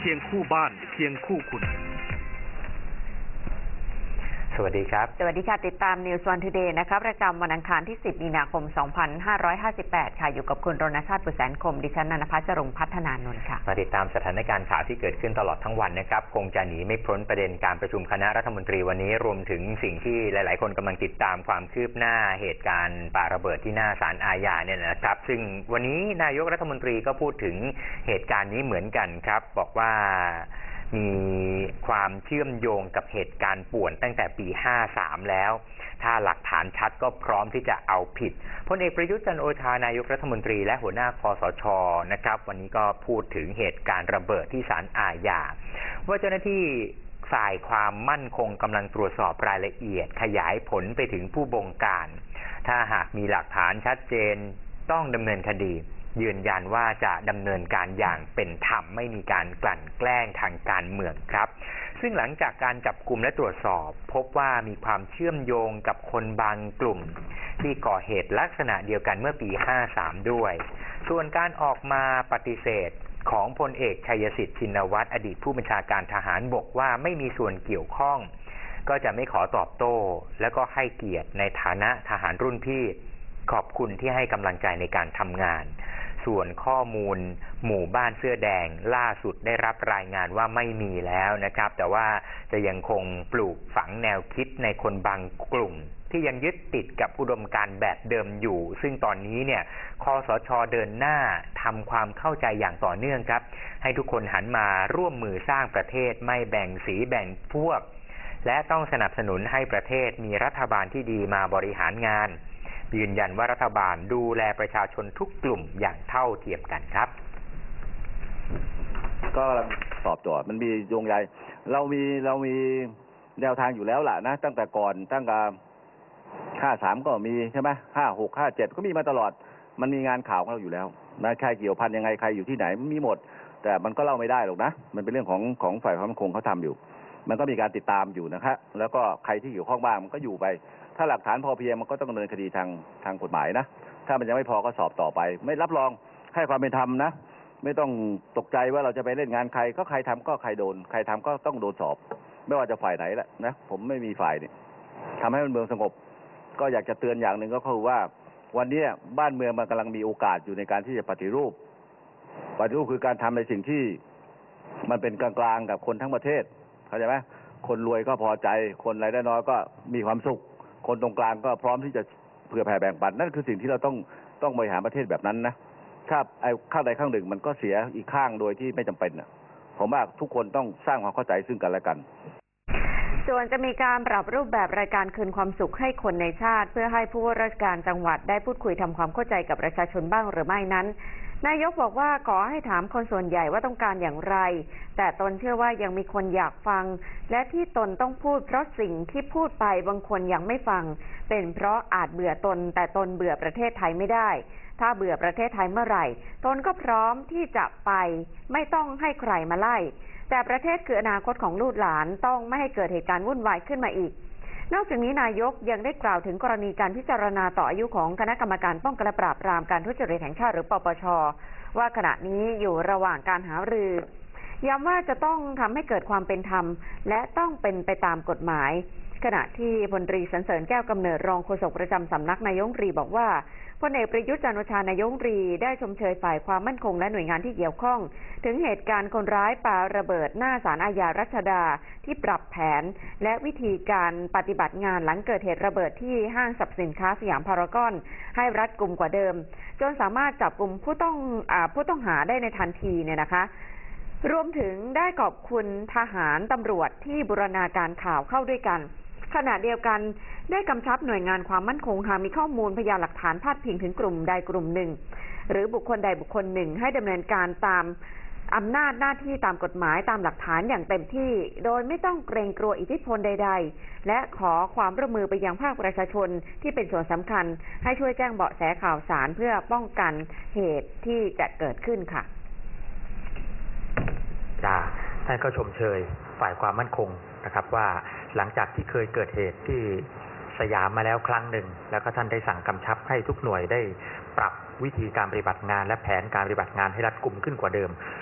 เคียงคู่บ้านเคียงคู่คุณสวัสดีครับสวัสดีค่ะติดตาม News One Today นะครับประจำวันอังคารที่10 มีนาคม 2558 ค่ะอยู่กับคุณรณชาติปุแสนคมดิฉันนันทพัชรงค์พัฒนานนท์ค่ะมาติดตามสถานการณ์ข่าวที่เกิดขึ้นตลอดทั้งวันนะครับคงจะหนีไม่พ้นประเด็นการประชุมคณะรัฐมนตรีวันนี้รวมถึงสิ่งที่หลายๆคนกำลังติดตามความคืบหน้าเหตุการณ์ปาระเบิดที่หน้าศาลอาญาเนี่ยนะครับซึ่งวันนี้นายกรัฐมนตรีก็พูดถึงเหตุการณ์นี้เหมือนกันครับบอกว่ามีความเชื่อมโยงกับเหตุการณ์ป่วนตั้งแต่ปี 53 แล้ว ถ้าหลักฐานชัดก็พร้อมที่จะเอาผิดพลเอกประยุทธ์จันทร์โอชานายกรัฐมนตรีและหัวหน้าคสช.นะครับวันนี้ก็พูดถึงเหตุการณ์ระเบิดที่ศาลอาญาว่าเจ้าหน้าที่ฝ่ายความมั่นคงกำลังตรวจสอบรายละเอียดขยายผลไปถึงผู้บงการถ้าหากมีหลักฐานชัดเจนต้องดำเนินคดียืนยันว่าจะดำเนินการอย่างเป็นธรรมไม่มีการกลั่นแกล้งทางการเมืองครับซึ่งหลังจากการจับกุมและตรวจสอบพบว่ามีความเชื่อมโยงกับคนบางกลุ่มที่ก่อเหตุลักษณะเดียวกันเมื่อปี 53 ด้วยส่วนการออกมาปฏิเสธของพลเอกชัยสิทธิ์ชินวัตรอดีตผู้บัญชาการทหารบกว่าไม่มีส่วนเกี่ยวข้องก็จะไม่ขอตอบโต้แล้วก็ให้เกียรติในฐานะทหารรุ่นพี่ขอบคุณที่ให้กำลังใจในการทำงานส่วนข้อมูลหมู่บ้านเสื้อแดงล่าสุดได้รับรายงานว่าไม่มีแล้วนะครับแต่ว่าจะยังคงปลูกฝังแนวคิดในคนบางกลุ่มที่ยังยึดติดกับอุดมการณ์แบบเดิมอยู่ซึ่งตอนนี้เนี่ยคสช.เดินหน้าทำความเข้าใจอย่างต่อเนื่องครับให้ทุกคนหันมาร่วมมือสร้างประเทศไม่แบ่งสีแบ่งพวกและต้องสนับสนุนให้ประเทศมีรัฐบาลที่ดีมาบริหารงานยืนยันว่ารัฐบาลดูแลประชาชนทุกกลุ่มอย่างเท่าเทียมกันครับก็ตอบโจทย์มันมีโยงใยเรามีแนวทางอยู่แล้วล่ะนะตั้งแต่ก่อนตั้งแต่53ก็มีใช่ไหม56 57ก็มีมาตลอดมันมีงานข่าวของเราอยู่แล้วนะใครเกี่ยวพันยังไงใครอยู่ที่ไหนมันมีหมดแต่มันก็เล่าไม่ได้หรอกนะมันเป็นเรื่องของฝ่ายความมั่นคงเขาทำอยู่มันก็มีการติดตามอยู่นะครับแล้วก็ใครที่เกี่ยวข้องบ้างมันก็อยู่ไปถ้าหลักฐานพอเพียงมันก็ต้องดำเนินคดีทางกฎหมายนะถ้ามันยังไม่พอก็สอบต่อไปไม่รับรองให้ความเป็นธรรมนะไม่ต้องตกใจว่าเราจะไปเล่นงานใครก็ใครทำก็ใครโดนใครทำก็ต้องโดนสอบไม่ว่าจะฝ่ายไหนแหละนะผมไม่มีฝ่ายเนี่ยทำให้เมืองสงบก็อยากจะเตือนอย่างหนึ่งก็คือว่าวันนี้บ้านเมืองมันกำลังมีโอกาสอยู่ในการที่จะปฏิรูปคือการทำในสิ่งที่มันเป็นกลางๆกับคนทั้งประเทศเข้าใจไหมคนรวยก็พอใจคนรายได้น้อยก็มีความสุขคนตรงกลางก็พร้อมที่จะเผื่อแผ่แบ่งปันนั่นคือสิ่งที่เราต้องบริหารประเทศแบบนั้นนะถ้าไอ้ข้างใดข้างหนึ่งมันก็เสียอีกข้างโดยที่ไม่จำเป็นผมว่าทุกคนต้องสร้างความเข้าใจซึ่งกันและกันส่วนจะมีการปรับรูปแบบรายการคืนความสุขให้คนในชาติเพื่อให้ผู้ว่าราชการจังหวัดได้พูดคุยทำความเข้าใจกับประชาชนบ้างหรือไม่นั้นนายกบอกว่าขอให้ถามคนส่วนใหญ่ว่าต้องการอย่างไรแต่ตนเชื่อว่ายังมีคนอยากฟังและที่ตนต้องพูดเพราะสิ่งที่พูดไปบางคนยังไม่ฟังเป็นเพราะอาจเบื่อตนแต่ตนเบื่อประเทศไทยไม่ได้ถ้าเบื่อประเทศไทยเมื่อไหร่ตนก็พร้อมที่จะไปไม่ต้องให้ใครมาไล่แต่ประเทศคืออนาคตของลูกหลานต้องไม่ให้เกิดเหตุการณ์วุ่นวายขึ้นมาอีกนอกจากนี้นายกยังได้กล่าวถึงกรณีการพิจารณาต่ออายุของคณะกรรมการป้องกันและปราบปรามการทุจริตแห่งชาติหรือปปช.ว่าขณะนี้อยู่ระหว่างการหารือย้ำว่าจะต้องทำให้เกิดความเป็นธรรมและต้องเป็นไปตามกฎหมายขณะที่พลตรีสรรเสริญแก้วกำเนิดรองโฆษกประจำสำนักนายกรัฐมนตรีบอกว่าพลเอกประยุทธ์จันทร์โอชานายกรัฐมนตรีได้ชมเชยฝ่ายความมั่นคงและหน่วยงานที่เกี่ยวข้องถึงเหตุการณ์คนร้ายปาระเบิดหน้าศาลอาญารัชดาที่ปรับแผนและวิธีการปฏิบัติงานหลังเกิดเหตุระเบิดที่ห้างสรรพสินค้าสยามพารากอนให้รัดกุมกว่าเดิมจนสามารถจับกุมผู้ต้องหาได้ในทันทีเนี่ยนะคะรวมถึงได้ขอบคุณทหารตำรวจที่บูรณาการข่าวเข้าด้วยกันขณะเดียวกันได้กำชับหน่วยงานความมั่นคงหากมีข้อมูลพยานหลักฐานพาดพิงถึงกลุ่มใดกลุ่มหนึ่งหรือบุคคลใดบุคคลหนึ่งให้ดำเนินการตามอำนาจหน้าที่ตามกฎหมายตามหลักฐานอย่างเต็มที่โดยไม่ต้องเกรงกลัวอิทธิพลใดๆและขอความร่วมมือไปยังภาคประชาชนที่เป็นส่วนสำคัญให้ช่วยแจ้งเบาะแสข่าวสารเพื่อป้องกันเหตุที่จะเกิดขึ้นค่ะท่านก็ชมเชยฝ่ายความมั่นคงนะครับว่าหลังจากที่เคยเกิดเหตุที่สยามมาแล้วครั้งหนึ่งแล้วก็ท่านได้สั่งกำชับให้ทุกหน่วยได้ปรับวิธีการปฏิบัติงานและแผนการปฏิบัติงานให้รัดกุมขึ้นกว่าเดิม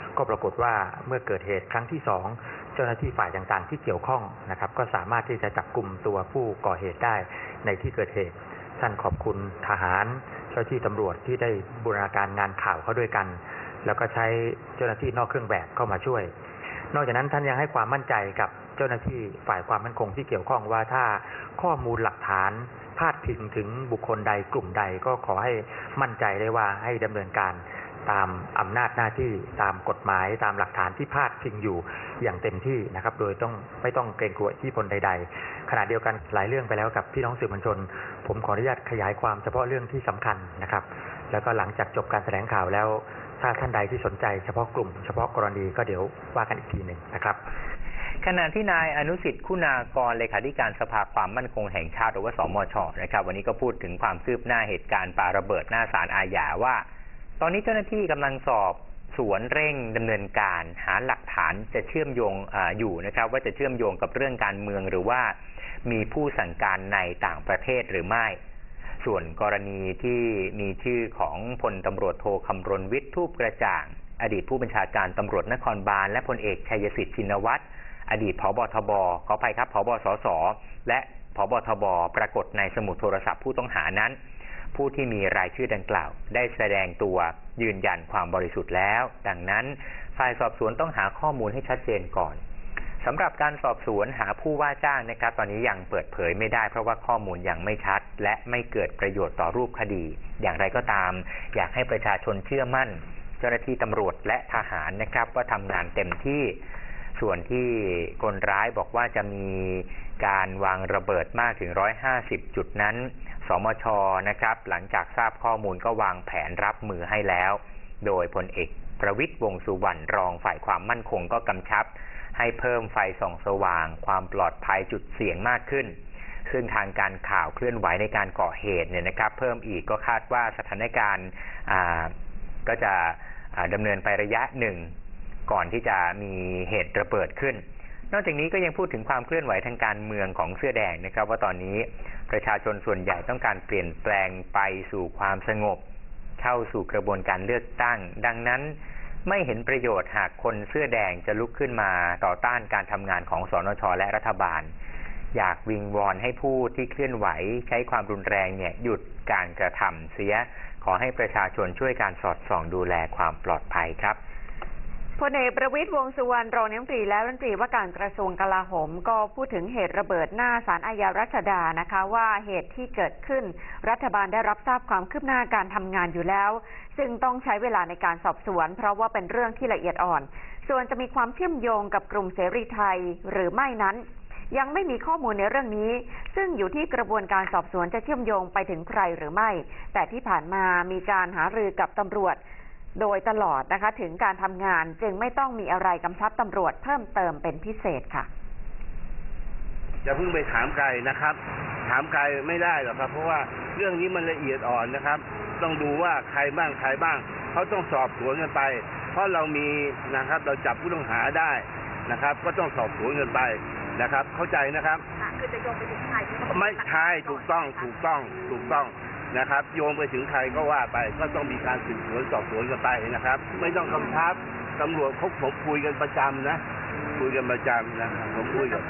ก็ปรากฏว่าเมื่อเกิดเหตุครั้งที่2เจ้าหน้าที่ฝ่ายต่างๆที่เกี่ยวข้องนะครับก็สามารถที่จะจับกลุ่มตัวผู้ก่อเหตุได้ในที่เกิดเหตุท่านขอบคุณทหารเจ้าหน้าที่ตำรวจที่ได้บูรณาการงานข่าวเข้าด้วยกันแล้วก็ใช้เจ้าหน้าที่นอกเครื่องแบบเข้ามาช่วยนอกจากนั้นท่านยังให้ความมั่นใจกับเจ้าหน้าที่ฝ่ายความมั่นคงที่เกี่ยวข้องว่าถ้าข้อมูลหลักฐานพาดพิงถึงบุคคลใดกลุ่มใดก็ขอให้มั่นใจได้ว่าให้ดำเนินการตามอำนาจหน้าที่ตามกฎหมายตามหลักฐานที่พาดพิงอยู่อย่างเต็มที่นะครับโดยไม่ต้องเกรงกลัวอิทธิพลใดๆขณะเดียวกันหลายเรื่องไปแล้วกับพี่น้องสื่อมวลชนผมขออนุญาตขยายความเฉพาะเรื่องที่สำคัญนะครับแล้วก็หลังจากจบการแถลงข่าวแล้วถ้าท่านใดที่สนใจเฉพาะกลุ่มเฉพาะกรณีก็เดี๋ยวว่ากันอีกทีหนึ่งนะครับขณะที่นายอนุสิทธิ์คุณากรเลขาธิการสภาความมั่นคงแห่งชาติหรือว่าสมช.นะครับวันนี้ก็พูดถึงความคืบหน้าเหตุการณ์ปาระเบิดหน้าศาลอาญาว่าตอนนี้เจ้าหน้าที่กำลังสอบสวนเร่งดำเนินการหาหลักฐานจะเชื่อมโยงอยู่นะครับว่าจะเชื่อมโยงกับเรื่องการเมืองหรือว่ามีผู้สั่งการในต่างประเทศหรือไม่ส่วนกรณีที่มีชื่อของพลตำรวจโทคำรณวิทย์ทูปกระจ่างอดีตผู้บัญชาการตำรวจนครบาลและพลเอกชัยสิทธิ์ชินวัตรอดีตผบ.ทบ.ขออภัยครับผบ.สส.และผบ.ทบ.ปรากฏในสมุดโทรศัพท์ผู้ต้องหานั้นผู้ที่มีรายชื่อดังกล่าวได้แสดงตัวยืนยันความบริสุทธิ์แล้วดังนั้นฝ่ายสอบสวนต้องหาข้อมูลให้ชัดเจนก่อนสำหรับการสอบสวนหาผู้ว่าจ้างนะครับตอนนี้ยังเปิดเผยไม่ได้เพราะว่าข้อมูลยังไม่ชัดและไม่เกิดประโยชน์ต่อรูปคดีอย่างไรก็ตามอยากให้ประชาชนเชื่อมั่นเจ้าหน้าที่ตำรวจและทหารนะครับว่าทำงานเต็มที่ส่วนที่คนร้ายบอกว่าจะมีการวางระเบิดมากถึง150จุดนั้นสมช.นะครับหลังจากทราบข้อมูลก็วางแผนรับมือให้แล้วโดยพลเอกประวิตรวงษ์สุวรรณรองฝ่ายความมั่นคงก็กำชับให้เพิ่มไฟส่องสว่างความปลอดภัยจุดเสี่ยงมากขึ้นซึ่งทางการข่าวเคลื่อนไหวในการก่อเหตุเนี่ยนะครับเพิ่มอีกก็คาดว่าสถานการณ์ก็จะดำเนินไประยะหนึ่งก่อนที่จะมีเหตุระเบิดขึ้นนอกจากนี้ก็ยังพูดถึงความเคลื่อนไหวทางการเมืองของเสื้อแดงนะครับว่าตอนนี้ประชาชนส่วนใหญ่ต้องการเปลี่ยนแปลงไปสู่ความสงบเข้าสู่กระบวนการเลือกตั้งดังนั้นไม่เห็นประโยชน์หากคนเสื้อแดงจะลุกขึ้นมาต่อต้านการทำงานของสนช.และรัฐบาลอยากวิงวอนให้ผู้ที่เคลื่อนไหวใช้ความรุนแรงเนี่ยหยุดการกระทำเสียขอให้ประชาชนช่วยการสอดส่องดูแลความปลอดภัยครับพลเอกประวิตรวงษ์สุวรรณรองนายกรัฐมนตรีและรัฐมนตรีว่าการกระทรวงกลาโหมก็พูดถึงเหตุระเบิดหน้าศาลอาญารัชดานะคะว่าเหตุที่เกิดขึ้นรัฐบาลได้รับทราบความคืบหน้าการทำงานอยู่แล้วซึ่งต้องใช้เวลาในการสอบสวนเพราะว่าเป็นเรื่องที่ละเอียดอ่อนส่วนจะมีความเชื่อมโยงกับกลุ่มเสรีไทยหรือไม่นั้นยังไม่มีข้อมูลในเรื่องนี้ซึ่งอยู่ที่กระบวนการสอบสวนจะเชื่อมโยงไปถึงใครหรือไม่แต่ที่ผ่านมามีการหารือกับตำรวจโดยตลอดนะคะถึงการทำงานจึงไม่ต้องมีอะไรกำชับตำรวจเพิ่มเติมเป็นพิเศษค่ะอย่าเพิ่งไปถามไกลนะครับถามไกลไม่ได้หรอกครับเพราะว่าเรื่องนี้มันละเอียดอ่อนนะครับต้องดูว่าใครบ้างเขาต้องสอบสวนกันไปเพราะเรามีนะครับเราจับผู้ต้องหาได้นะครับก็ต้องสอบสวนกันไปนะครับเข้าใจนะครับคือจะโยงไปถึงใครไม่ใช่ถูกต้องนะครับโยงไปถึงใครก็ว่าไปก็ต้องมีการสืบสวนสอบสวนกันไปนะครับไม่ต้องกำชับตำรวจผมคุยกันประจำนะคุยกันประจำนะผมคุยกัน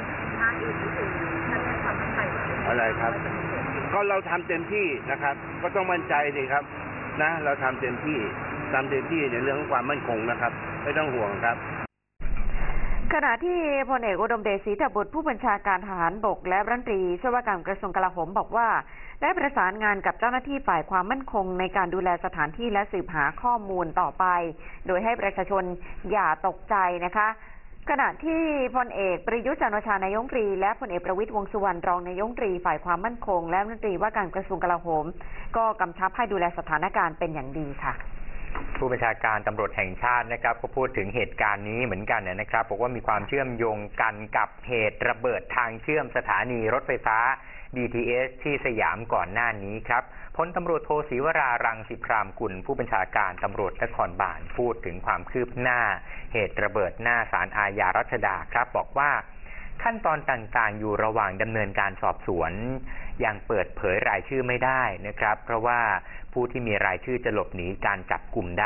อะไรครับก็เราทำเต็มที่นะครับก็ต้องมั่นใจดิครับนะเราทำเต็มที่ในเรื่องของความมั่นคงนะครับไม่ต้องห่วงครับขณะที่พลเอกอุดมเดชศรีตบุตรผู้บัญชาการทหารบกและรัฐมนตรีช่วยว่าการกระทรวงกลาโหมบอกว่าได้ประสานงานกับเจ้าหน้าที่ฝ่ายความมั่นคงในการดูแลสถานที่และสืบหาข้อมูลต่อไปโดยให้ประชาชนอย่าตกใจนะคะขณะที่พลเอกประยุทธ์จันทร์โอชานายกรัฐมนตรีและพลเอกประวิตรวงษ์สุวรรณรองนายกรัฐมนตรีฝ่ายความมั่นคงและรัฐมนตรีว่าการกระทรวงกลาโหมก็กำชับให้ดูแลสถานการณ์เป็นอย่างดีค่ะผู้บัญชาการตำรวจแห่งชาตินะครับก็พูดถึงเหตุการณ์นี้เหมือนกันนะครับบอกว่ามีความเชื่อมโยงกันกับเหตุระเบิดทางเชื่อมสถานีรถไฟฟ้า BTS ที่สยามก่อนหน้านี้ครับพลตำรวจโทศรีวรารังสิพรามกุลผู้บัญชาการตำรวจนครบาลพูดถึงความคืบหน้าเหตุระเบิดหน้าศาลอาญารัชดาครับบอกว่าขั้นตอนต่างๆอยู่ระหว่างดำเนินการสอบสวนยังเปิดเผยรายชื่อไม่ได้นะครับเพราะว่าผู้ที่มีรายชื่อจะหลบหนีการจับกุมได้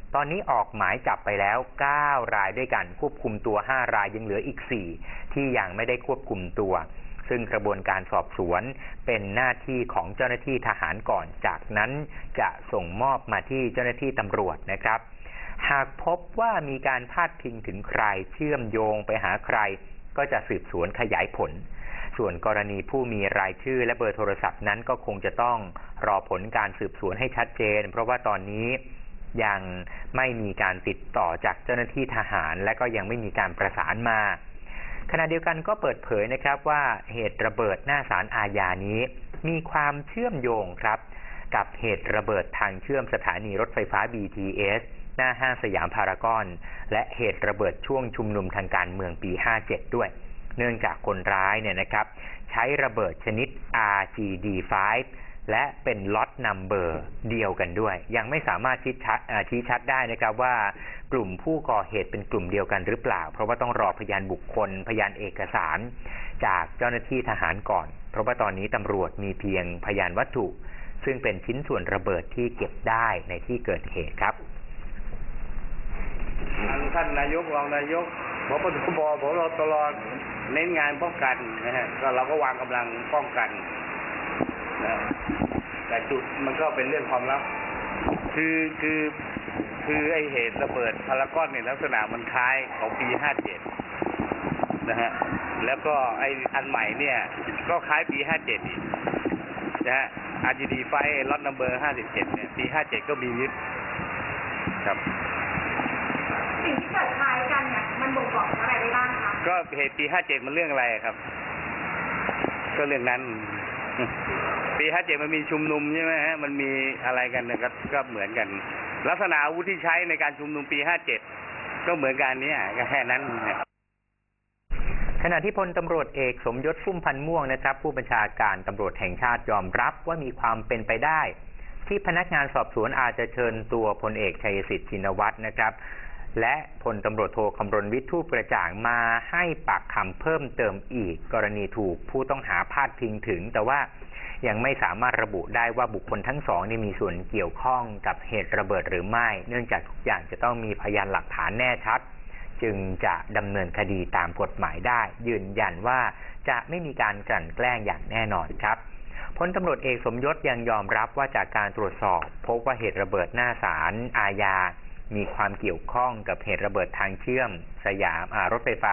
ตอนนี้ออกหมายจับไปแล้ว9 รายด้วยกันควบคุมตัว5 รายยังเหลืออีก4ที่ยังไม่ได้ควบคุมตัวซึ่งกระบวนการสอบสวนเป็นหน้าที่ของเจ้าหน้าที่ทหารก่อนจากนั้นจะส่งมอบมาที่เจ้าหน้าที่ตำรวจนะครับหากพบว่ามีการพาดพิงถึงใครเชื่อมโยงไปหาใครก็จะสืบสวนขยายผลส่วนกรณีผู้มีรายชื่อและเบอร์โทรศัพท์นั้นก็คงจะต้องรอผลการสืบสวนให้ชัดเจนเพราะว่าตอนนี้ยังไม่มีการติดต่อจากเจ้าหน้าที่ทหารและก็ยังไม่มีการประสานมาขณะเดียวกันก็เปิดเผยนะครับว่าเหตุระเบิดหน้าศาลอาญานี้มีความเชื่อมโยงครับกับเหตุระเบิดทางเชื่อมสถานีรถไฟฟ้า BTS หน้าห้างสยามพารากอนและเหตุระเบิดช่วงชุมนุมทางการเมืองปี 57 ด้วยเนื่องจากคนร้ายเนี่ยนะครับใช้ระเบิดชนิด RGD5 และเป็นล็อตนัมเบอร์เดียวกันด้วยยังไม่สามารถชี้ชัดได้นะครับว่ากลุ่มผู้ก่อเหตุเป็นกลุ่มเดียวกันหรือเปล่าเพราะว่าต้องรอพยานบุคคลพยานเอกสารจากเจ้าหน้าที่ทหารก่อนเพราะว่าตอนนี้ตำรวจมีเพียงพยานวัตถุซึ่งเป็นชิ้นส่วนระเบิดที่เก็บได้ในที่เกิดเหตุครับท่านนายกรองนายกพบตรผบตรเน้นงานป้องกันนะฮะก็เราก็วางกำลังป้องกันนะแต่จุดมันก็เป็นเรื่องความลับคือไอเหตุระเบิดพารากอนเนี่ยลักษณะมันคล้ายของปี 57 นะฮะแล้วก็ไออันใหม่เนี่ยก็คล้ายปี 57 อีกนะฮะ RGD5 ล็อตนัมเบอร์ 57 เนี่ยปี 57 ก็มียึดครับสิ่งที่เกิดคล้ายกันเนี่ยมันบ่งบอกอะไรได้บ้างคะก็เหตุปี 57 มันเรื่องอะไรครับก็เรื่องนั้นปี 57 มันมีชุมนุมใช่ไหมฮะมันมีอะไรกันนะครับก็เหมือนกันลักษณะอาวุธที่ใช้ในการชุมนุมปี 57 ก็เหมือนกันเนี่ยก็แค่นั้นขณะที่พลตำรวจเอกสมยศพุ่มพันธ์ม่วงนะครับผู้บัญชาการตำรวจแห่งชาติยอมรับว่ามีความเป็นไปได้ที่พนักงานสอบสวนอาจจะเชิญตัวพลเอกชัยสิทธิ์ชินวัตรนะครับและพลตำรวจโทคำรณวิทย์ทูปกระจ่างมาให้ปากคำเพิ่มเติมอีกกรณีถูกผู้ต้องหาพาดพิงถึงแต่ว่ายังไม่สามารถระบุได้ว่าบุคคลทั้งสองนี่มีส่วนเกี่ยวข้องกับเหตุระเบิดหรือไม่เนื่องจากทุกอย่างจะต้องมีพยานหลักฐานแน่ชัดจึงจะดำเนินคดีตามกฎหมายได้ยืนยันว่าจะไม่มีการกลั่นแกล้งอย่างแน่นอนครับพลตำรวจเอกสมยศยังยอมรับว่าจากการตรวจสอบพบว่าเหตุระเบิดหน้าศาลอาญามีความเกี่ยวข้องกับเหตุระเบิดทางเชื่อมสยามรถไฟฟ้า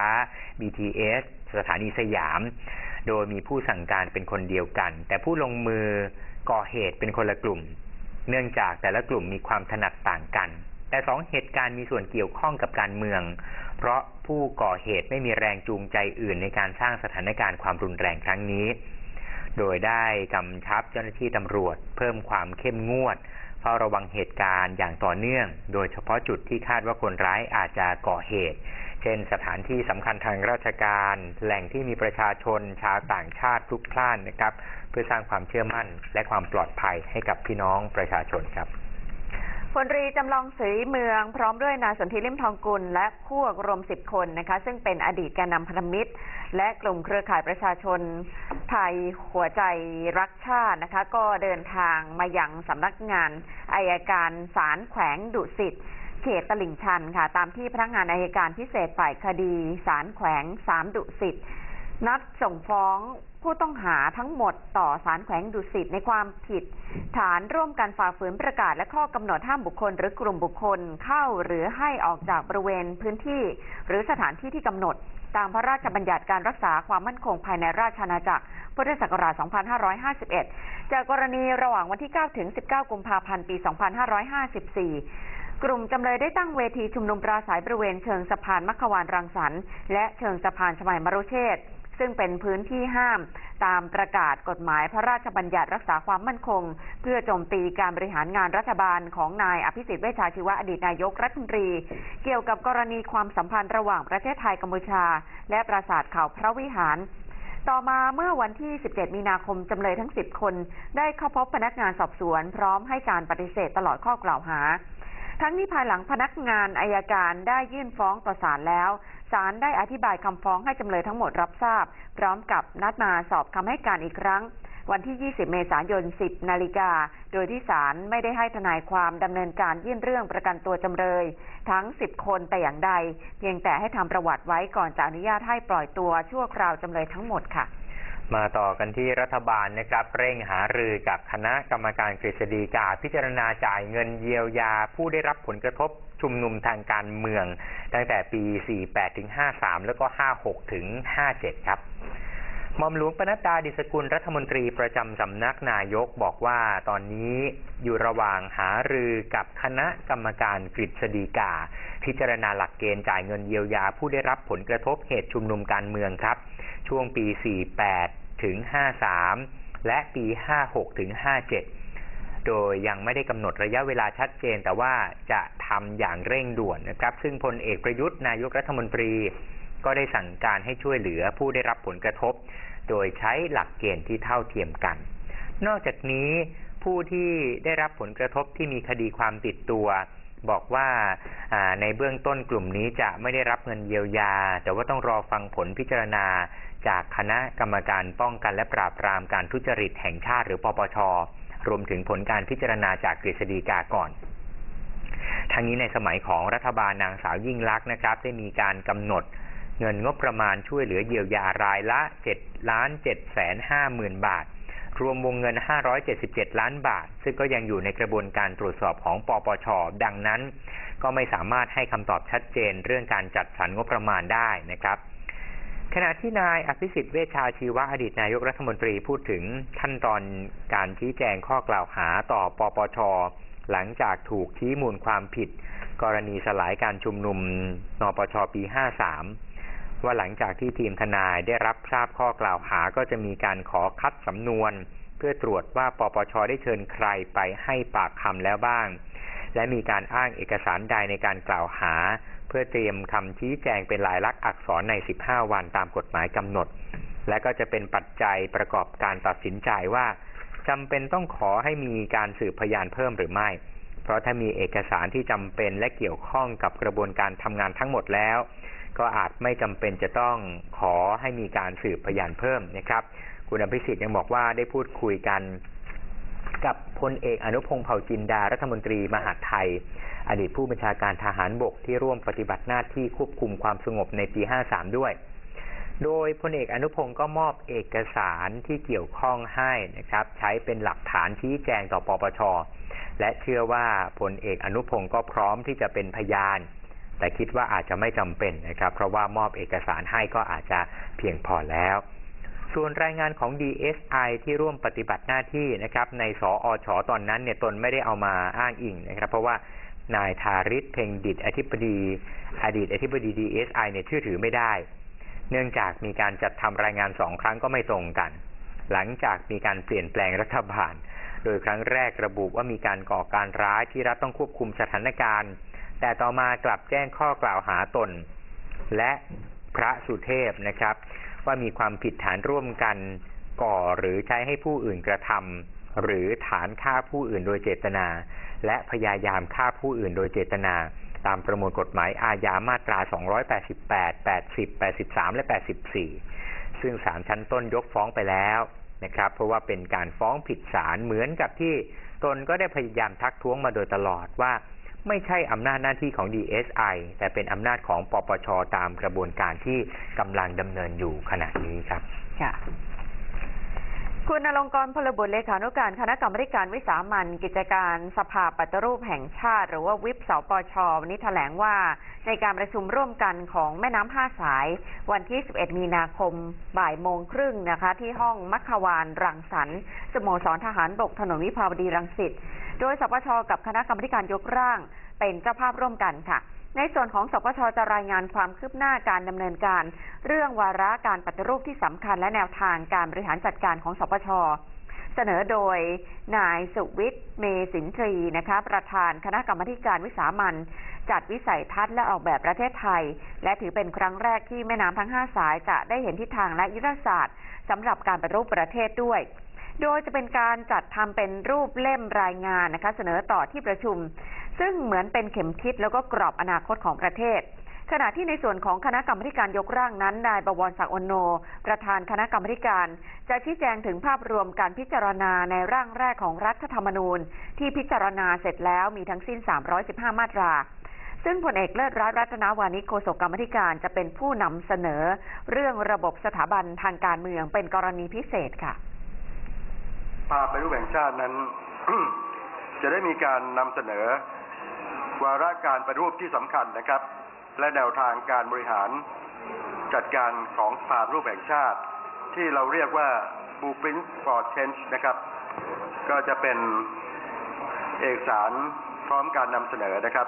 BTS สถานีสยามโดยมีผู้สั่งการเป็นคนเดียวกันแต่ผู้ลงมือก่อเหตุเป็นคนละกลุ่มเนื่องจากแต่ละกลุ่มมีความถนัดต่างกันแต่2 เหตุการณ์มีส่วนเกี่ยวข้องกับการเมืองเพราะผู้ก่อเหตุไม่มีแรงจูงใจอื่นในการสร้างสถานการณ์ความรุนแรงครั้งนี้โดยได้กำชับเจ้าหน้าที่ตำรวจเพิ่มความเข้มงวดเฝ้าระวังเหตุการณ์อย่างต่อเนื่องโดยเฉพาะจุดที่คาดว่าคนร้ายอาจจะก่อเหตุเช่นสถานที่สำคัญทางราชการแหล่งที่มีประชาชนชาวต่างชาติพลุกพล่านนะครับเพื่อสร้างความเชื่อมั่นและความปลอดภัยให้กับพี่น้องประชาชนครับพลตรีจำลองศรีเมืองพร้อมด้วยนายสนธิลิ่มทองกุลและพวกรวม10 คนนะคะซึ่งเป็นอดีตแกนนำพันธมิตรและกลุ่มเครือข่ายประชาชนไทยหัวใจรักชาตินะคะก็เดินทางมายังสำนักงานอัยการศาลแขวงดุสิตเขตตลิ่งชันค่ะตามที่พนักงานอัยการพิเศษฝ่ายคดีศาลแขวง3ดุสิตนัดส่งฟ้องผู้ต้องหาทั้งหมดต่อศาลแขวงดุสิตในความผิดฐานร่วมกันฝ่าฝืนประกาศและข้อกำหนดห้ามบุคคลหรือกลุ่มบุคคลเข้าหรือให้ออกจากบริเวณพื้นที่หรือสถานที่ที่กำหนดตามพระราชบัญญัติการรักษาความมั่นคงภายในราชอาณาจักรพุทธศักราช 2551 จากกรณีระหว่างวันที่ 9 ถึง 19 กุมภาพันธ์ ปี 2554 กลุ่มจำเลยได้ตั้งเวทีชุมนุมปราศรัยบริเวณเชิงสะพานมัขวานรังสรรค์และเชิงสะพานชมัยมรุเชษฐ์ซึ่งเป็นพื้นที่ห้ามตามประกาศกฎหมายพระราชบัญญัติรักษาความมั่นคงเพื่อโจมตีการบริหารงานรัฐบาลของนายอภิสิทธิ์เวชชาชีวะอดีตนายกรัฐมนตรีเกี่ยวกับกรณีความสัมพันธ์ระหว่างประเทศไทยกัมพูชาและปราสาทเขาพระวิหารต่อมาเมื่อวันที่ 17 มีนาคมจำเลยทั้ง 10 คนได้เข้าพบพนักงานสอบสวนพร้อมให้การปฏิเสธตลอดข้อกล่าวหาทั้งนี้ภายหลังพนักงานอัยการได้ยื่นฟ้องต่อศาลแล้วศาลได้อธิบายคำฟ้องให้จำเลยทั้งหมดรับทราบพร้อมกับนัดมาสอบคำให้การอีกครั้งวันที่ 20 เมษายน 10 นาฬิกาโดยที่ศาลไม่ได้ให้ทนายความดำเนินการยื่นเรื่องประกันตัวจำเลยทั้ง 10 คนแต่อย่างใดเพียงแต่ให้ทำประวัติไว้ก่อนจะอนุญาตให้ปล่อยตัวชั่วคราวจำเลยทั้งหมดค่ะมาต่อกันที่รัฐบาลนะครับเร่งหารือกับคณะกรรมการกฤษฎีกาพิจารณาจ่ายเงินเยียวยาผู้ได้รับผลกระทบชุมนุมทางการเมืองตั้งแต่ปี 48 ถึง 53 แล้วก็ 56 ถึง 57 ครับหม่อมหลวงปนัดดา ดิษกุลรัฐมนตรีประจำสำนักนายกบอกว่าตอนนี้อยู่ระหว่างหารือกับคณะกรรมการกฤษฎีกาพิจารณาหลักเกณฑ์จ่ายเงินเยียวยาผู้ได้รับผลกระทบเหตุชุมนุมการเมืองครับช่วงปี 48 ถึง 53 และปี 56 ถึง 57 โดยยังไม่ได้กำหนดระยะเวลาชัดเจนแต่ว่าจะทำอย่างเร่งด่วนนะครับซึ่งพลเอกประยุทธ์นายกรัฐมนตรีก็ได้สั่งการให้ช่วยเหลือผู้ได้รับผลกระทบโดยใช้หลักเกณฑ์ที่เท่าเทียมกันนอกจากนี้ผู้ที่ได้รับผลกระทบที่มีคดีความติดตัวบอกว่าในเบื้องต้นกลุ่มนี้จะไม่ได้รับเงินเยียวยาแต่ว่าต้องรอฟังผลพิจารณาจากคณะกรรมการป้องกันและปราบปรามการทุจริตแห่งชาติหรือปปช.รวมถึงผลการพิจารณาจากกฤษฎีกาก่อนทั้งนี้ในสมัยของรัฐบาลนางสาวยิ่งลักษณ์นะครับได้มีการกำหนดเงินงบประมาณช่วยเหลือเยียวยารายละ 7,750,000 บาทรวมวงเงิน577 ล้านบาทซึ่งก็ยังอยู่ในกระบวนการตรวจสอบของปปช.ดังนั้นก็ไม่สามารถให้คำตอบชัดเจนเรื่องการจัดสรรงบประมาณได้นะครับขณะที่นายอภิสิทธิ์เวชชาชีวะอดีตนายกรัฐมนตรีพูดถึงขั้นตอนการชี้แจงข้อกล่าวหาต่อปปช.หลังจากถูกชี้มูลความผิดกรณีสลายการชุมนุมนปช.ปี 53ว่าหลังจากที่ทีมทนายได้รับทราบข้อกล่าวหาก็จะมีการขอคัดสำนวนเพื่อตรวจว่าปปช.ได้เชิญใครไปให้ปากคำแล้วบ้างและมีการอ้างเอกสารใดในการกล่าวหาเพื่อเตรียมคำชี้แจงเป็นลายลักษณ์อักษรใน15 วันตามกฎหมายกำหนดและก็จะเป็นปัจจัยประกอบการตัดสินใจว่าจำเป็นต้องขอให้มีการสืบพยานเพิ่มหรือไม่เพราะถ้ามีเอกสารที่จำเป็นและเกี่ยวข้องกับกระบวนการทำงานทั้งหมดแล้วก็อาจไม่จำเป็นจะต้องขอให้มีการสืบพยานเพิ่มนะครับคุณอภิสิทธิ์ยังบอกว่าได้พูดคุยกันกับพลเอกอนุพงษ์เผ่าจินดารัฐมนตรีมหาดไทยอดีตผู้บัญชาการทหารบกที่ร่วมปฏิบัติหน้าที่ควบคุมความสงบในปี 53 ด้วยโดยพลเอกอนุพงษ์ก็มอบเอกสารที่เกี่ยวข้องให้นะครับใช้เป็นหลักฐานชี้แจงต่อปปช.และเชื่อว่าพลเอกอนุพงษ์ก็พร้อมที่จะเป็นพยานแต่คิดว่าอาจจะไม่จำเป็นนะครับเพราะว่ามอบเอกสารให้ก็อาจจะเพียงพอแล้วส่วนรายงานของ DSI ที่ร่วมปฏิบัติหน้าที่นะครับในสอช.ตอนนั้นเนี่ยตนไม่ได้เอามาอ้างอิงนะครับเพราะว่านายธาริศเพ็งดิษฐ์อดีตอธิบดี DSI เนี่ยเชื่อถือไม่ได้เนื่องจากมีการจัดทำรายงาน2 ครั้งก็ไม่ตรงกันหลังจากมีการเปลี่ยนแปลงรัฐบาลโดยครั้งแรกระบุว่ามีการก่อการร้ายที่รัฐต้องควบคุมสถานการณ์แต่ต่อมากลับแจ้งข้อกล่าวหาตนและพระสุเทพนะครับว่ามีความผิดฐานร่วมกันก่อหรือใช้ให้ผู้อื่นกระทำหรือฐานฆ่าผู้อื่นโดยเจตนาและพยายามฆ่าผู้อื่นโดยเจตนาตามประมวลกฎหมายอาญามาตรา 288, 80, 83 และ 84 ซึ่งศาลชั้นต้นยกฟ้องไปแล้วนะครับเพราะว่าเป็นการฟ้องผิดศาลเหมือนกับที่ตนก็ได้พยายามทักท้วงมาโดยตลอดว่าไม่ใช่อำนาจหน้าที่ของ DSI แต่เป็นอำนาจของปปช.ตามกระบวนการที่กำลังดำเนินอยู่ขณะนี้ครับค่ะคุณอลงกรณ์ พลบุตรเลขานุการคณะกรรมการวิสามัญกิจการสภาปฏิรูปแห่งชาติหรือว่าวิปสปช.วันนี้แถลงว่าในการประชุมร่วมกันของแม่น้ำ5 สายวันที่ 11 มีนาคมบ่ายโมงครึ่งนะคะที่ห้องมัคควานรังสรรค์สโมสรทหารบกถนนวิภาวดีรังสิตโดยสปช.กับคณะกรรมการยกร่างเป็นเจ้าภาพร่วมกันค่ะในส่วนของสปช.จะรายงานความคืบหน้าการดำเนินการเรื่องวาระการปฏิรูปที่สำคัญและแนวทางการบริหารจัดการของสปช.เสนอโดยนายสุวิทย์ เมสินทรีนะคะประธานคณะกรรมการวิสามัญจัดวิสัยทัศน์และออกแบบประเทศไทยและถือเป็นครั้งแรกที่แม่น้ำทั้ง5 สายจะได้เห็นทิศทางและยุทธศาสตร์สำหรับการปฏิรูปประเทศด้วยโดยจะเป็นการจัดทำเป็นรูปเล่มรายงานนะคะเสนอต่อที่ประชุมซึ่งเหมือนเป็นเข็มทิศแล้วก็กรอบอนาคตของประเทศขณะที่ในส่วนของคณะกรรมาการยกร่างนั้นนายบวรศักดิ์ อโนประธานคณะกรรมาการจะชี้แจงถึงภาพรวมการพิจารณาในร่างแรกของรัฐธรรมนูญที่พิจารณาเสร็จแล้วมีทั้งสิ้น315มาตราซึ่งพลเอกเลิศรัตน์รัตนวานิชโฆษกกรรมาธิการจะเป็นผู้นำเสนอเรื่องระบบสถาบันทางการเมืองเป็นกรณีพิเศษค่ะภาพปฏิรูปแห่งชาตินั้น จะได้มีการนำเสนอวาระการปฏิรูปที่สำคัญนะครับและแนวทางการบริหารจัดการของสภาปฏิรูปแห่งชาติที่เราเรียกว่า Blueprint for Change นะครับก็จะเป็นเอกสารพร้อมการนำเสนอนะครับ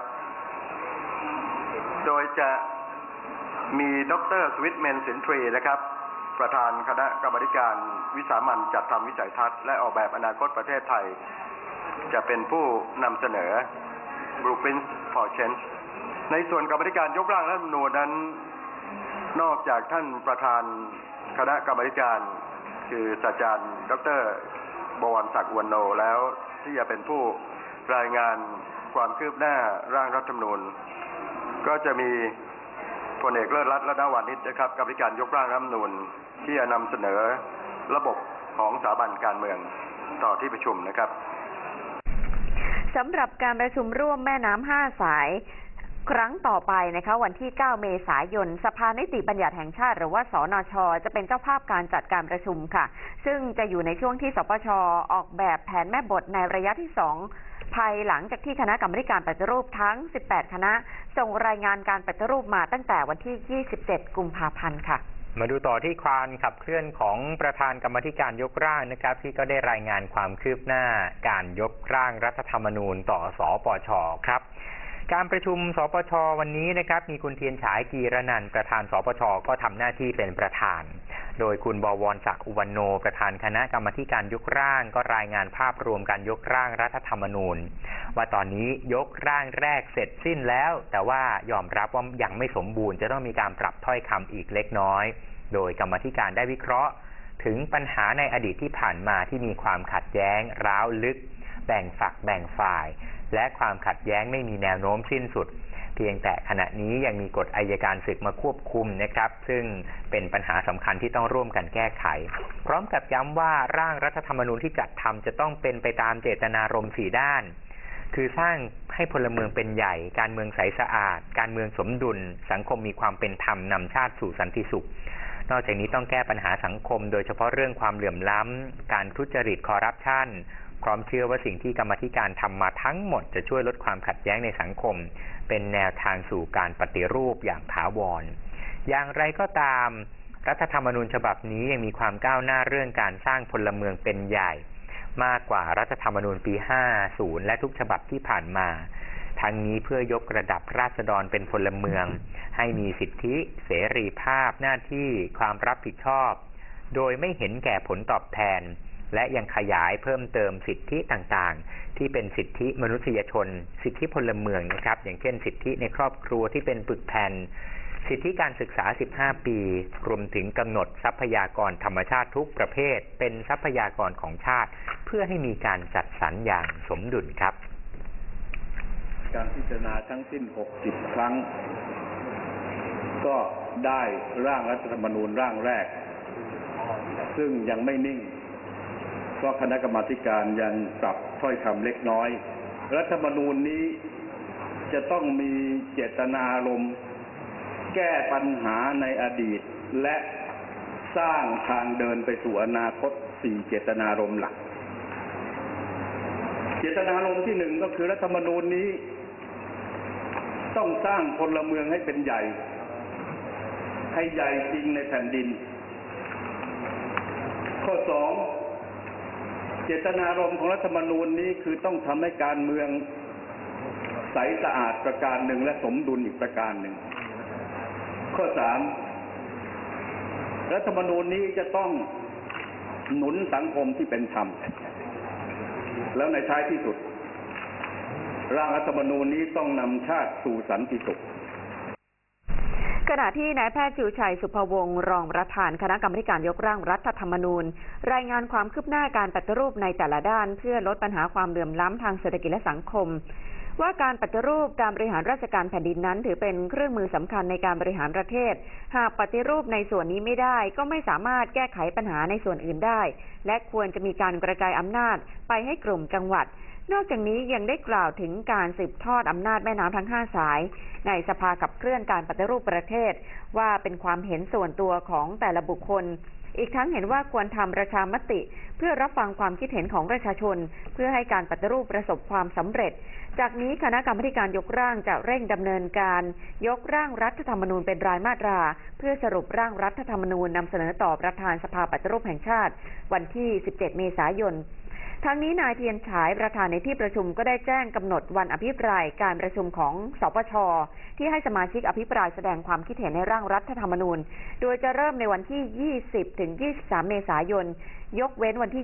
โดยจะมีดร.สวิตเมนสินทรีนะครับประธานคณะกรรมาการวิสามัญจัดทำวิสัยทัศน์และออกแบบอนาคตประเทศไทยจะเป็นผู้นำเสนอ Blueprint for Change ในส่วนกรรมาการยกร่างรัฐธรรมนูญนั้นนอกจากท่านประธานคณะกรรมาการคือศาสตราจารย์ดร.บวรศักดิ์ อุวันโนแล้วที่จะเป็นผู้รายงานความคืบหน้าร่างรัฐธรรมนูญก็จะมีพลเอกเลิศรัตน์รัตนวานิชนะครับกรรมาการยกร่างรัฐธรรมนูญที่จะนำเสนอระบบของสถาบันการเมืองต่อที่ประชุมนะครับสำหรับการประชุมร่วมแม่น้ำ5 สายครั้งต่อไปนะคะวันที่ 9 เมษายนสภานิติบัญญัติแห่งชาติหรือว่าสนช.จะเป็นเจ้าภาพการจัดการประชุมค่ะซึ่งจะอยู่ในช่วงที่สปช.ออกแบบแผนแม่บทในระยะที่ 2ภายหลังจากที่คณะกรรมาการปฏิรูปทั้ง18คณะส่งรายงานการปฏิรูปมาตั้งแต่วันที่27 กุมภาพันธ์ค่ะมาดูต่อที่ความขับเคลื่อนของประธานกรรมาการยกร่างนะครับที่ก็ได้รายงานความคืบหน้าการยกร่างรัฐธรรมนูญต่อสปช.ครับการประชุมสปช.วันนี้นะครับมีคุณเทียนฉายกีรนันท์ประธานสปช.ก็ทำหน้าที่เป็นประธานโดยคุณบวรศักดิ์ อุวันโนประธานคณะกรรมาการยกร่างก็รายงานภาพรวมการยกร่างรัฐธรรมนูญว่าตอนนี้ยกร่างแรกเสร็จสิ้นแล้วแต่ว่ายอมรับว่ายังไม่สมบูรณ์จะต้องมีการปรับถ้อยคำอีกเล็กน้อยโดยกรรมาธิการได้วิเคราะห์ถึงปัญหาในอดีตที่ผ่านมาที่มีความขัดแย้งร้าวลึกแบ่งฝักแบ่งฝ่ายและความขัดแย้งไม่มีแนวโน้มสิ้นสุดเพียงแต่ขณะนี้ยังมีกฎอัยการศึกมาควบคุมนะครับซึ่งเป็นปัญหาสำคัญที่ต้องร่วมกันแก้ไขพร้อมกับย้ำว่าร่างรัฐธรรมนูญที่จัดทำจะต้องเป็นไปตามเจตนารมณ์4ด้านคือสร้างให้พลเมืองเป็นใหญ่การเมืองใสสะอาดการเมืองสมดุลสังคมมีความเป็นธรรมนำชาติสู่สันติสุขนอกจากนี้ต้องแก้ปัญหาสังคมโดยเฉพาะเรื่องความเหลื่อมล้ำการทุจริตคอร์รัปชันพร้อมเชื่อว่าสิ่งที่กรรมาธิการทำมาทั้งหมดจะช่วยลดความขัดแย้งในสังคมเป็นแนวทางสู่การปฏิรูปอย่างถาวรอย่างไรก็ตามรัฐธรรมนูญฉบับนี้ยังมีความก้าวหน้าเรื่องการสร้างพลเมืองเป็นใหญ่มากกว่ารัฐธรรมนูญปี 50 และทุกฉบับที่ผ่านมาทั้งนี้เพื่อยกระดับราษฎรเป็นพลเมืองให้มีสิทธิเสรีภาพหน้าที่ความรับผิดชอบโดยไม่เห็นแก่ผลตอบแทนและยังขยายเพิ่มเติมสิทธิต่างๆที่เป็นสิทธิมนุษยชนสิทธิพลเมืองนะครับอย่างเช่นสิทธิในครอบครัวที่เป็นปึกแผ่นสิทธิการศึกษา15 ปีรวมถึงกำหนดทรัพยากรธรรมชาติทุกประเภทเป็นทรัพยากรของชาติเพื่อให้มีการจัดสรรอย่างสมดุลครับการพิจารณาทั้งสิ้น60 ครั้งก็ได้ร่างรัฐธรรมนูญร่างแรกซึ่งยังไม่นิ่งเพราะคณะกรรมาการยังปรับถ้อยคำเล็กน้อยรัฐธรรมนูญนี้จะต้องมีเจตนารมณ์แก้ปัญหาในอดีตและสร้างทางเดินไปสู่อนาคต4เจตนารมณ์หลักเจตนารมณ์ที่1ก็คือรัฐธรรมนูญนี้ต้องสร้างพลเมืองให้เป็นใหญ่ให้ใหญ่จริงในแผ่นดินข้อ2เจตนารมณ์ของรัฐธรรมนูญนี้คือต้องทำให้การเมืองใสสะอาดประการหนึ่งและสมดุลอีกประการหนึ่งข้อ3รัฐธรรมนูญนี้จะต้องหนุนสังคมที่เป็นธรรมแล้วในท้ายที่สุดร่างรัฐธรรมนูญนี้ต้องนำชาติสู่สันติสุขขณะที่นายแพทย์จิวชัยสุภวงศ์รองประธานคณะกรรมาการยกร่างรัฐธรรมนูญรายงานความคืบหน้าการปฏิรูปในแต่ละด้านเพื่อลดปัญหาความเหลื่อมล้ำทางเศรษฐกิจและสังคมว่าการปฏิรูปการบริหารราชการแผ่นดินนั้นถือเป็นเครื่องมือสำคัญในการบริหารประเทศหากปฏิรูปในส่วนนี้ไม่ได้ก็ไม่สามารถแก้ไขปัญหาในส่วนอื่นได้และควรจะมีการกระจายอำนาจไปให้กลุ่มจังหวัดนอกจากนี้ยังได้กล่าวถึงการสืบทอดอำนาจแม่น้ำทั้ง5สายในสภาขับเคลื่อนการปฏิรูปประเทศว่าเป็นความเห็นส่วนตัวของแต่ละบุคคลอีกทั้งเห็นว่าควรทำประชามติเพื่อรับฟังความคิดเห็นของประชาชนเพื่อให้การปฏิรูปประสบความสำเร็จจากนี้คณะกรรมการยกร่างจะเร่งดำเนินการยกร่างรัฐธรรมนูญเป็นรายมาตราเพื่อสรุปร่างรัฐธรรมนูญนำเสนอต่อประธานสภาปฏิรูปแห่งชาติวันที่17 เมษายนทั้งนี้นายเทียนฉายประธานในที่ประชุมก็ได้แจ้งกำหนดวันอภิปรายการประชุมของสปช.ที่ให้สมาชิกอภิปรายแสดงความคิดเห็นในร่างรัฐธรรมนูญโดยจะเริ่มในวันที่20 ถึง 23 เมษายนยกเว้นวันที่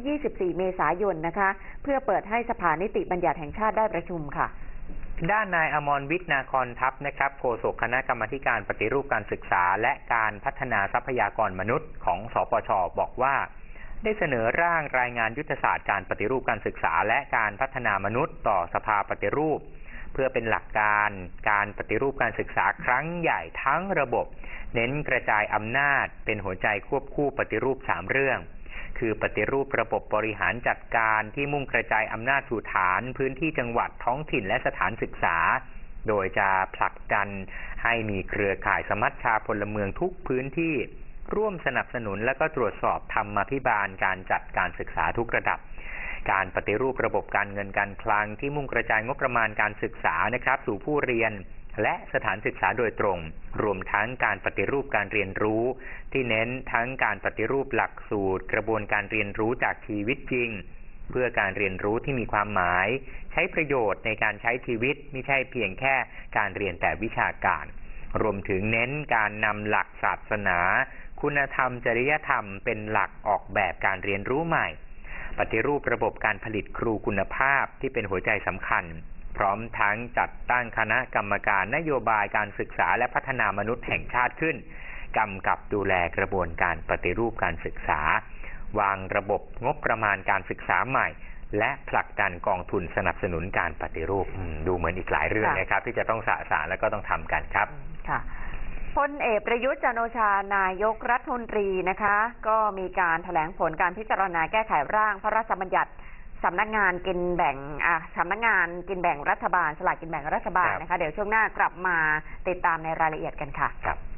24 เมษายนนะคะเพื่อเปิดให้สภานิติบัญญัติแห่งชาติได้ประชุมค่ะด้านนายอมรวิทย์นาคอนทัพนะครับโฆษกคณะกรรมาการปฏิรูปการศึกษาและการพัฒนาทรัพยากรมนุษย์ของสปช.บอกว่าได้เสนอร่างรายงานยุทธศาสตร์การปฏิรูปการศึกษาและการพัฒนามนุษย์ต่อสภาปฏิรูปเพื่อเป็นหลักการการปฏิรูปการศึกษาครั้งใหญ่ทั้งระบบเน้นกระจายอำนาจเป็นหัวใจควบคู่ปฏิรูป3เรื่องคือปฏิรูประบบบริหารจัดการที่มุ่งกระจายอำนาจสู่ฐานพื้นที่จังหวัดท้องถิ่นและสถานศึกษาโดยจะผลักดันให้มีเครือข่ายสมัชชาพลเมืองทุกพื้นที่ร่วมสนับสนุนและก็ตรวจสอบธรรมาภิบาลการจัดการศึกษาทุกระดับการปฏิรูประบบการเงินการคลังที่มุ่งกระจายงบประมาณการศึกษานะครับสู่ผู้เรียนและสถานศึกษาโดยตรงรวมทั้งการปฏิรูปการเรียนรู้ที่เน้นทั้งการปฏิรูปหลักสูตรกระบวนการเรียนรู้จากชีวิตจริงเพื่อการเรียนรู้ที่มีความหมายใช้ประโยชน์ในการใช้ชีวิตไม่ใช่เพียงแค่การเรียนแต่วิชาการรวมถึงเน้นการนำหลักศาสนาคุณธรรมจริยธรรมเป็นหลักออกแบบการเรียนรู้ใหม่ปฏิรูประบบการผลิตครูคุณภาพที่เป็นหัวใจสำคัญพร้อมทั้งจัดตั้งคณะกรรมการนโยบายการศึกษาและพัฒนามนุษย์แห่งชาติขึ้นกำกับดูแลกระบวนการปฏิรูปการศึกษาวางระบบงบประมาณการศึกษาใหม่และผลักดันกองทุนสนับสนุนการปฏิรูปดูเหมือนอีกหลายเรื่องนะครับที่จะต้องสะสางและก็ต้องทำกันครับค่ะพลเอกประยุทธ์จันทร์โอชานายกรัฐมนตรีนะคะก็มีการแถลงผลการพิจารณาแก้ไขร่างพระราชบัญญัติสำนักงานกินแบ่งรัฐบาลสลากกินแบ่งรัฐบาลนะคะเดี๋ยวช่วงหน้ากลับมาติดตามในรายละเอียดกันค่ะครับ